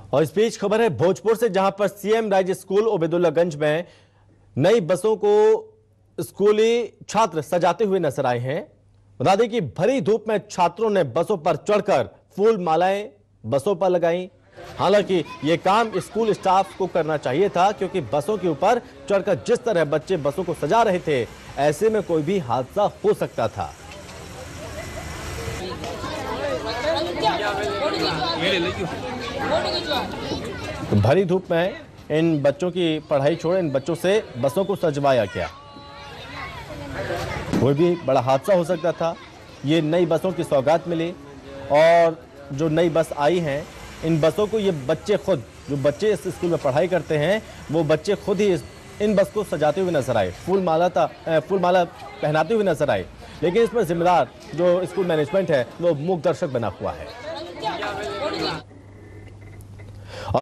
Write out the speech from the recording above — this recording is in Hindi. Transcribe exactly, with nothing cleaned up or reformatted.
और इस बीच खबर है भोजपुर से, जहां पर सीएम राइज स्कूल ओबेदुल्लागंज में नई बसों को स्कूली छात्र सजाते हुए नजर आए हैं। बता दें कि भरी धूप में छात्रों ने बसों पर चढ़कर फूल मालाएं बसों पर लगाई। हालांकि यह काम स्कूल स्टाफ को करना चाहिए था, क्योंकि बसों के ऊपर चढ़कर जिस तरह बच्चे बसों को सजा रहे थे, ऐसे में कोई भी हादसा हो सकता था। भरी धूप में इन बच्चों की पढ़ाई छोड़ इन बच्चों से बसों को सजवाया गया। कोई भी बड़ा हादसा हो सकता था। ये नई बसों की सौगात मिली, और जो नई बस आई हैं, इन बसों को ये बच्चे खुद, जो बच्चे इस स्कूल में पढ़ाई करते हैं, वो बच्चे खुद ही इन बस को सजाते हुए नजर आए, फूल माला था फूल माला पहनाते हुए नजर आए। लेकिन इस पर जिम्मेदार जो स्कूल मैनेजमेंट है, वो मूक दर्शक बना हुआ है।